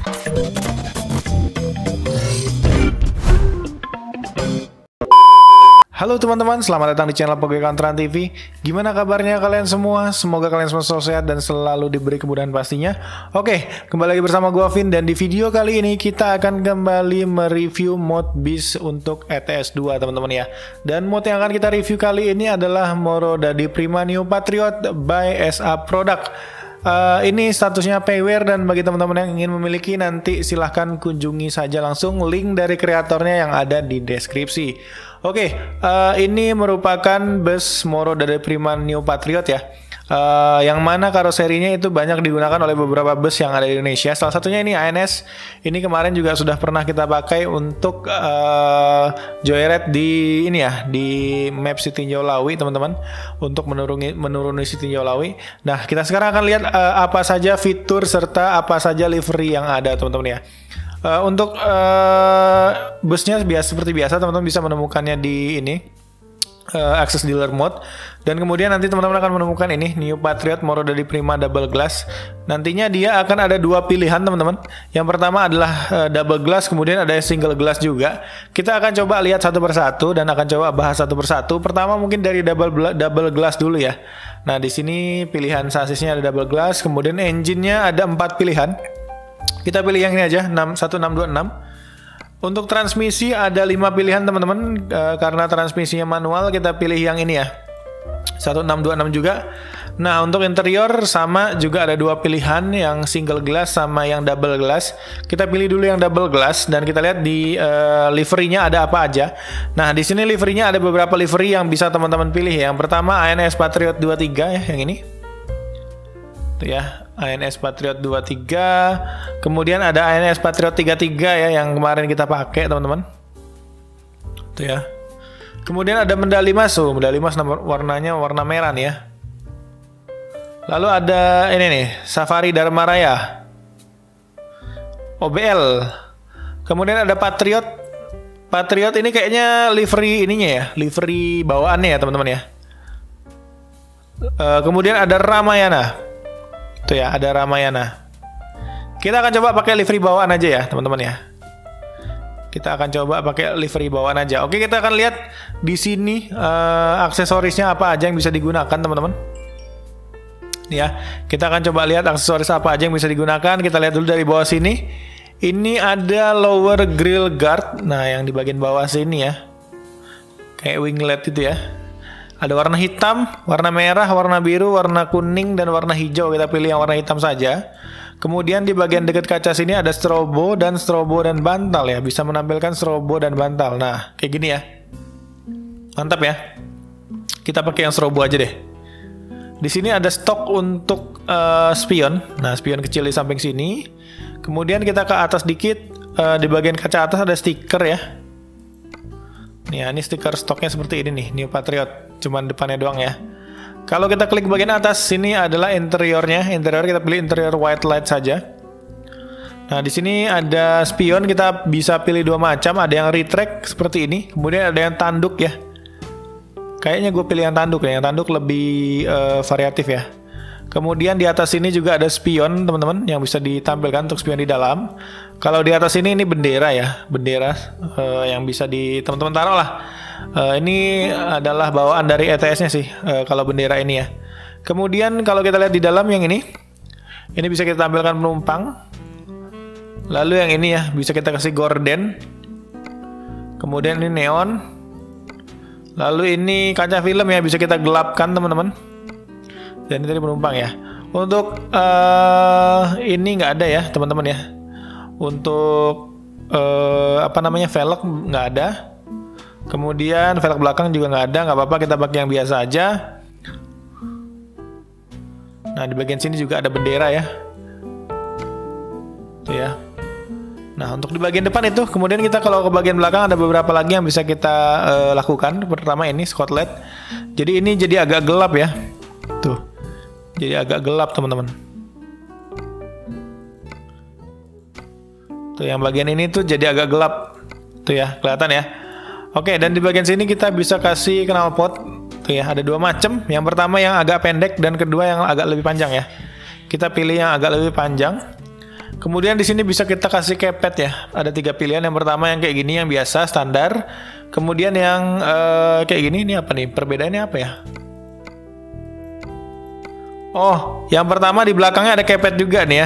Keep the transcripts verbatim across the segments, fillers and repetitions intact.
Halo teman-teman, selamat datang di channel Pegawai T V. Gimana kabarnya kalian semua? Semoga kalian semua selalu sehat dan selalu diberi kemudahan pastinya. Oke, kembali lagi bersama gue Vin, dan di video kali ini kita akan kembali mereview mod Beast untuk E T S dua teman-teman ya. Dan mod yang akan kita review kali ini adalah Moro Dadi Prima New Patriot by S A Product. Uh, ini statusnya payware, dan bagi teman-teman yang ingin memiliki nanti silahkan kunjungi saja langsung link dari kreatornya yang ada di deskripsi. Oke, okay, uh, ini merupakan bus Moro Dadi Prima New Patriot ya, uh, yang mana karoserinya itu banyak digunakan oleh beberapa bus yang ada di Indonesia. Salah satunya ini A N S. Ini kemarin juga sudah pernah kita pakai untuk uh, joyride di ini ya, di map Sitinjau Lawi teman-teman, untuk menuruni menuruni Sitinjau Lawi. Nah, kita sekarang akan lihat uh, apa saja fitur serta apa saja livery yang ada teman-teman ya. Uh, untuk uh, busnya biasa seperti biasa teman-teman bisa menemukannya di ini uh, Access Dealer Mode, dan kemudian nanti teman-teman akan menemukan ini New Patriot Moro Dadi Prima Double Glass. Nantinya dia akan ada dua pilihan teman-teman. Yang pertama adalah uh, double glass, kemudian ada single glass juga. Kita akan coba lihat satu persatu dan akan coba bahas satu persatu. Pertama mungkin dari double double glass dulu ya. Nah, di sini pilihan sasisnya ada double glass, kemudian engine-nya ada empat pilihan. Kita pilih yang ini aja, satu enam dua enam. Untuk transmisi ada lima pilihan teman-teman, e, karena transmisinya manual kita pilih yang ini ya, satu enam dua enam juga. Nah, untuk interior sama juga ada dua pilihan, yang single glass sama yang double glass. Kita pilih dulu yang double glass dan kita lihat di e, liverynya ada apa aja. Nah, di sini liverynya ada beberapa livery yang bisa teman-teman pilih. Yang pertama A N S Patriot dua puluh tiga ya, yang ini. Tuh ya, A N S Patriot dua puluh tiga. Kemudian ada A N S Patriot tiga puluh tiga ya, yang kemarin kita pakai teman-teman. Tuh ya. Kemudian ada medali mas, oh, medali mas warnanya warna merah nih ya. Lalu ada ini nih, Safari Dharma Raya O B L. Kemudian ada Patriot. Patriot ini kayaknya livery ininya ya, livery bawaannya ya teman-teman ya. Uh, kemudian ada Ramayana. Tuh ya, ada Ramayana. Kita akan coba pakai livery bawaan aja ya teman-teman ya. Kita akan coba pakai livery bawaan aja. Oke, kita akan lihat di sini uh, aksesorisnya apa aja yang bisa digunakan teman-teman. Ya, kita akan coba lihat aksesoris apa aja yang bisa digunakan. Kita lihat dulu dari bawah sini. Ini ada lower grill guard. Nah, yang di bagian bawah sini ya, kayak winglet itu ya. Ada warna hitam, warna merah, warna biru, warna kuning, dan warna hijau. Kita pilih yang warna hitam saja. Kemudian di bagian dekat kaca sini ada strobo dan strobo dan bantal ya. Bisa menampilkan strobo dan bantal. Nah, kayak gini ya. Mantap ya. Kita pakai yang strobo aja deh. Di sini ada stok untuk uh, spion. Nah, spion kecil di samping sini. Kemudian kita ke atas dikit. Uh, di bagian kaca atas ada stiker ya. Nih, ini stiker stoknya seperti ini nih, New Patriot, cuman depannya doang ya. Kalau kita klik bagian atas, sini adalah interiornya. Interior kita pilih interior white light saja. Nah, di sini ada spion, kita bisa pilih dua macam. Ada yang retract seperti ini, kemudian ada yang tanduk ya. Kayaknya gue pilih yang tanduk ya, yang tanduk lebih uh, variatif ya. Kemudian di atas sini juga ada spion teman-teman, yang bisa ditampilkan untuk spion di dalam. Kalau di atas ini ini bendera ya, bendera uh, yang bisa di teman-teman taruh lah. Uh, ini adalah bawaan dari E T S-nya sih, uh, kalau bendera ini ya. Kemudian kalau kita lihat di dalam yang ini, ini bisa kita tampilkan penumpang. Lalu yang ini ya, bisa kita kasih gorden. Kemudian ini neon. Lalu ini kaca film ya, bisa kita gelapkan teman-teman. Dan ini tadi penumpang ya. Untuk uh, ini nggak ada ya teman-teman ya. Untuk uh, apa namanya, velg nggak ada. Kemudian velg belakang juga nggak ada. Nggak apa-apa, kita pakai yang biasa aja. Nah, di bagian sini juga ada bendera ya. Tuh ya. Nah, untuk di bagian depan itu, kemudian kita kalau ke bagian belakang ada beberapa lagi yang bisa kita uh, lakukan. Pertama ini Scotland. Jadi ini jadi agak gelap ya. Tuh. Jadi agak gelap teman-teman. Tuh yang bagian ini tuh jadi agak gelap. Tuh ya, kelihatan ya. Oke, dan di bagian sini kita bisa kasih knalpot. Tuh ya, ada dua macam. Yang pertama yang agak pendek dan kedua yang agak lebih panjang ya. Kita pilih yang agak lebih panjang. Kemudian di sini bisa kita kasih kepet ya. Ada tiga pilihan. Yang pertama yang kayak gini, yang biasa standar. Kemudian yang uh, kayak gini, ini apa nih? Perbedaannya apa ya? Oh, yang pertama di belakangnya ada kepet juga nih ya.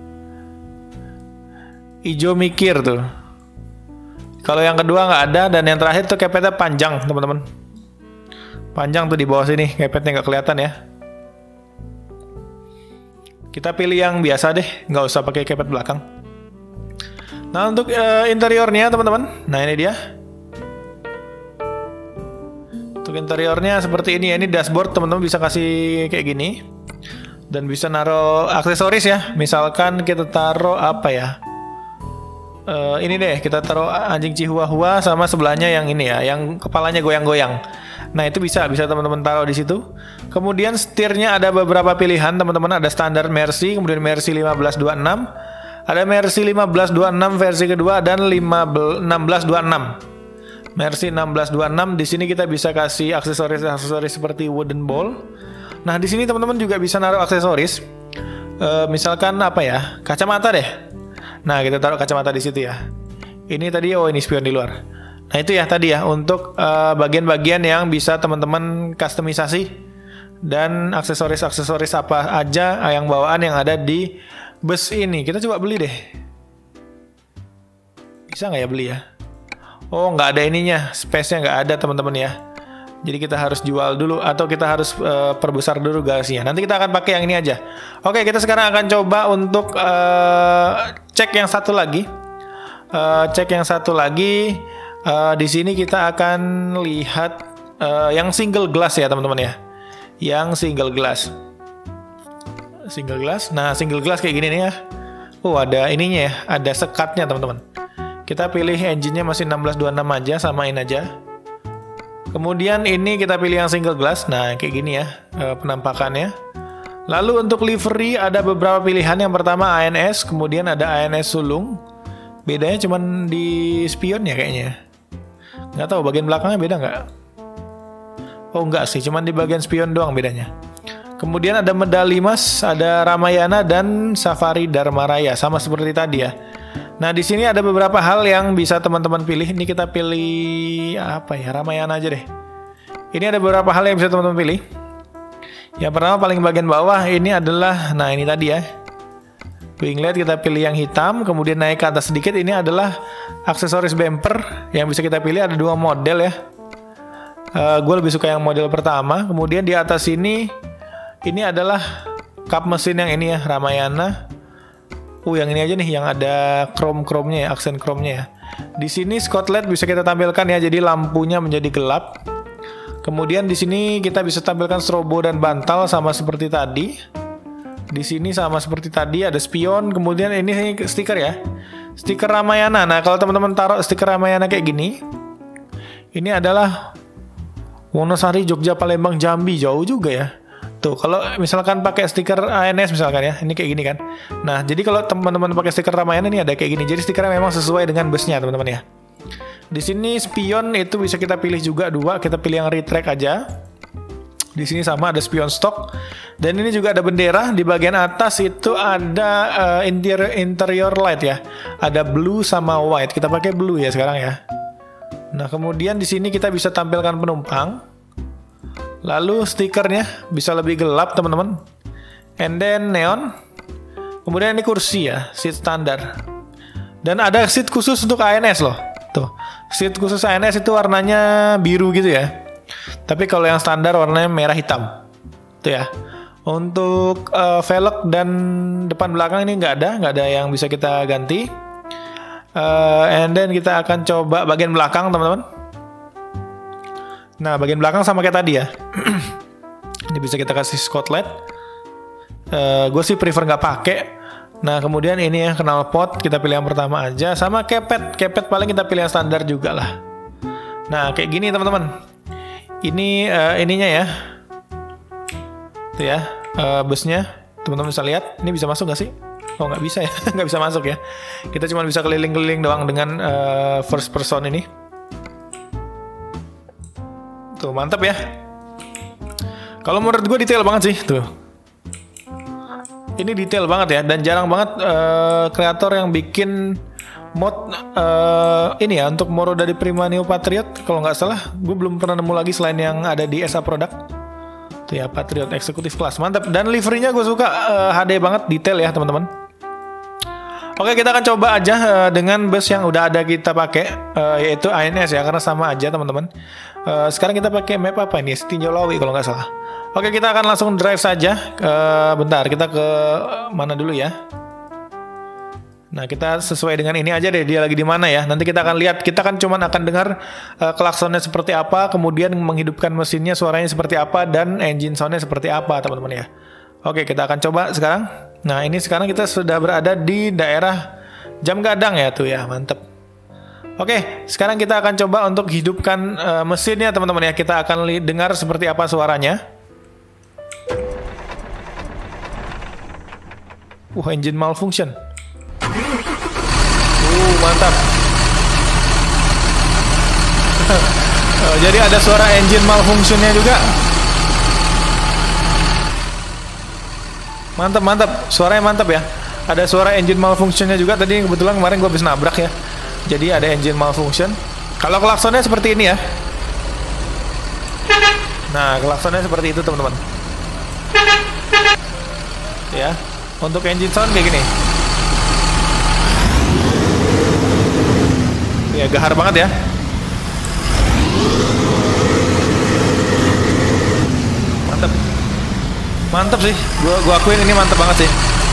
Ijo mikir tuh. Kalau yang kedua nggak ada, dan yang terakhir tuh kepetnya panjang teman-teman. Panjang tuh di bawah sini, kepetnya nggak kelihatan ya. Kita pilih yang biasa deh, nggak usah pakai kepet belakang. Nah untuk uh, interiornya teman-teman, nah ini dia. Untuk interiornya seperti ini ya, ini dashboard teman-teman bisa kasih kayak gini. Dan bisa naruh aksesoris ya, misalkan kita taruh apa ya? Uh, ini deh, kita taruh anjing Chihuahua sama sebelahnya yang ini ya, yang kepalanya goyang-goyang. Nah itu bisa, bisa teman-teman taruh di situ. Kemudian setirnya ada beberapa pilihan teman-teman, ada standar Mercy, kemudian Mercy lima belas dua puluh enam, ada Mercy lima belas dua puluh enam versi kedua dan enam belas dua puluh enam. Mercy enam belas dua puluh enam di sini kita bisa kasih aksesoris-aksesoris seperti wooden bowl. Nah di sini teman-teman juga bisa naruh aksesoris, e, misalkan apa ya, kacamata deh. Nah kita taruh kacamata di situ ya. Ini tadi oh ini spion di luar. Nah itu ya tadi ya untuk bagian-bagian uh, yang bisa teman-teman customisasi dan aksesoris-aksesoris apa aja yang bawaan yang ada di bus ini. Kita coba beli deh. Bisa nggak ya beli ya? Oh nggak ada ininya, space-nya nggak ada teman-teman ya. Jadi kita harus jual dulu atau kita harus uh, perbesar dulu garasinya. Nanti kita akan pakai yang ini aja. Oke kita sekarang akan coba untuk uh, cek yang satu lagi. Uh, cek yang satu lagi. Uh, di sini kita akan lihat uh, yang single glass ya teman-teman ya, yang single glass, single glass. Nah single glass kayak gini nih ya. Oh ada ininya ya, ada sekatnya teman-teman. Kita pilih engine-nya masih enam belas dua puluh enam aja, samain aja. Kemudian ini kita pilih yang single glass. Nah kayak gini ya uh, penampakannya. Lalu untuk livery ada beberapa pilihan. Yang pertama A N S, kemudian ada A N S sulung. Bedanya cuman di spion ya kayaknya. Nggak tahu bagian belakangnya beda nggak? Oh nggak sih, cuman di bagian spion doang bedanya. Kemudian ada medali mas, ada Ramayana dan Safari Dharma Raya, sama seperti tadi ya. Nah di sini ada beberapa hal yang bisa teman-teman pilih. Ini kita pilih apa ya, Ramayana aja deh. Ini ada beberapa hal yang bisa teman-teman pilih. Yang pertama paling bagian bawah ini adalah, nah ini tadi ya. Winglet kita pilih yang hitam, kemudian naik ke atas sedikit ini adalah aksesoris bumper yang bisa kita pilih, ada dua model ya. Uh, gue lebih suka yang model pertama. Kemudian di atas ini ini adalah kap mesin yang ini ya, Ramayana. Uh yang ini aja nih yang ada chrome-chrome-nya ya, aksen chrome-nya ya. Di sini Scotland bisa kita tampilkan ya, jadi lampunya menjadi gelap. Kemudian di sini kita bisa tampilkan strobo dan bantal sama seperti tadi. Di sini sama seperti tadi ada spion, kemudian ini stiker ya, stiker Ramayana. Nah kalau teman-teman taruh stiker Ramayana kayak gini, ini adalah Wonosari, Jogja, Palembang, Jambi, jauh juga ya. Tuh kalau misalkan pakai stiker A N S misalkan ya, ini kayak gini kan. Nah jadi kalau teman-teman pakai stiker Ramayana ini ada kayak gini. Jadi stikernya memang sesuai dengan busnya teman-teman ya. Di sini spion itu bisa kita pilih juga dua, kita pilih yang retract aja. Di sini sama ada spion stok, dan ini juga ada bendera. Di bagian atas itu ada uh, interior interior light ya, ada blue sama white. Kita pakai blue ya sekarang ya. Nah kemudian di sini kita bisa tampilkan penumpang. Lalu stikernya bisa lebih gelap teman-teman. And then neon. Kemudian ini kursi ya, seat standar. Dan ada seat khusus untuk A N S loh. Tuh, seat khusus A N S itu warnanya biru gitu ya. Tapi kalau yang standar warnanya merah hitam. Tuh ya. Untuk uh, velg dan depan belakang ini nggak ada, nggak ada yang bisa kita ganti. Uh, and then kita akan coba bagian belakang teman-teman. Nah bagian belakang sama kayak tadi ya. Ini bisa kita kasih Scotland. Uh, gue sih prefer nggak pakai. Nah kemudian ini ya knalpot, kita pilih yang pertama aja. Sama kepet, kepet paling kita pilih yang standar juga lah. Nah kayak gini teman-teman. Ini uh, ininya ya, tuh ya uh, busnya, teman-teman bisa lihat. Ini bisa masuk nggak sih? Oh nggak bisa ya, nggak bisa masuk ya. Kita cuma bisa keliling-keliling doang dengan uh, first person ini. Tuh mantap ya. Kalau menurut gue detail banget sih tuh. Ini detail banget ya, dan jarang banget uh, kreator yang bikin mod uh, ini ya untuk Moroda di Prima Neo Patriot. Kalau nggak salah, gue belum pernah nemu lagi selain yang ada di S A Product. Tuh ya, Patriot Executive Class, mantap. Dan liverynya gue suka, uh, H D banget, detail ya teman-teman. Oke, kita akan coba aja uh, dengan bus yang udah ada kita pakai, uh, yaitu A N S ya, karena sama aja teman-teman. Uh, sekarang kita pakai map apa ini? Tinjau Lawi kalau nggak salah. Oke, kita akan langsung drive saja. Uh, bentar, kita ke mana dulu ya? Nah, kita sesuai dengan ini aja deh, dia lagi di mana ya. Nanti kita akan lihat, kita kan cuman akan dengar uh, klaksonnya seperti apa, kemudian menghidupkan mesinnya suaranya seperti apa, dan engine soundnya seperti apa teman-teman ya. Oke, kita akan coba sekarang. Nah, ini sekarang kita sudah berada di daerah Jam Gadang ya tuh ya, mantep. Oke, sekarang kita akan coba untuk hidupkan uh, mesinnya teman-teman ya. Kita akan dengar seperti apa suaranya. Wah, uh, engine malfunction. Uh, mantap. uh, jadi ada suara engine malfunctionnya juga. Mantap, mantap. Suaranya mantap ya. Ada suara engine malfunctionnya juga. Tadi kebetulan kemarin gue habis nabrak ya. Jadi ada engine malfunction. Kalau klaksonnya seperti ini ya. Nah, klaksonnya seperti itu teman-teman. Ya. Untuk engine sound kayak gini. Ya, gahar banget ya. Mantap. Mantap sih. Gua gua akuin ini mantap banget sih.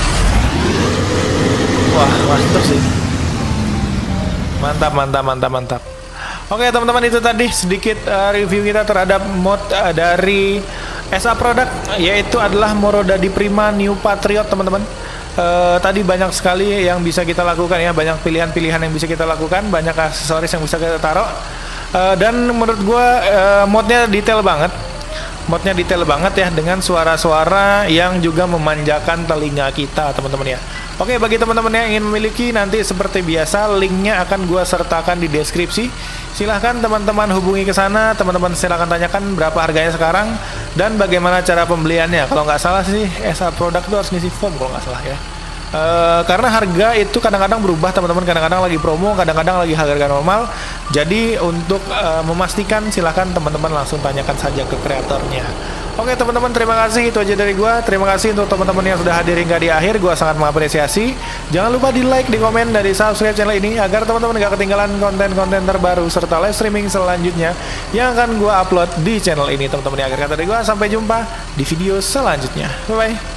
Wah, mantap sih. Mantap, mantap, mantap, mantap. Oke, teman-teman, itu tadi sedikit uh, review kita terhadap mod uh, dari S A Product, yaitu adalah Moroda di Prima Neo Patriot, teman-teman. Uh, tadi banyak sekali yang bisa kita lakukan ya, banyak pilihan-pilihan yang bisa kita lakukan, banyak aksesoris yang bisa kita taruh. Uh, dan menurut gue uh, modnya detail banget, modnya detail banget ya, dengan suara-suara yang juga memanjakan telinga kita, teman-teman ya. Oke, bagi teman-teman yang ingin memiliki, nanti seperti biasa linknya akan gue sertakan di deskripsi. Silahkan teman-teman hubungi ke sana, teman-teman silahkan tanyakan berapa harganya sekarang dan bagaimana cara pembeliannya. Kalau nggak salah sih S A Product itu harus ngisi form kalau nggak salah ya. E, karena harga itu kadang-kadang berubah teman-teman, kadang-kadang lagi promo, kadang-kadang lagi harga normal. Jadi untuk e, memastikan silahkan teman-teman langsung tanyakan saja ke kreatornya. Oke teman-teman, terima kasih, itu aja dari gua. Terima kasih untuk teman-teman yang sudah hadir hingga di akhir, gua sangat mengapresiasi. Jangan lupa di like, di komen, dan di subscribe channel ini agar teman-teman gak ketinggalan konten-konten terbaru serta live streaming selanjutnya yang akan gua upload di channel ini, teman-teman. Akhir kata dari gua, sampai jumpa di video selanjutnya. Bye bye.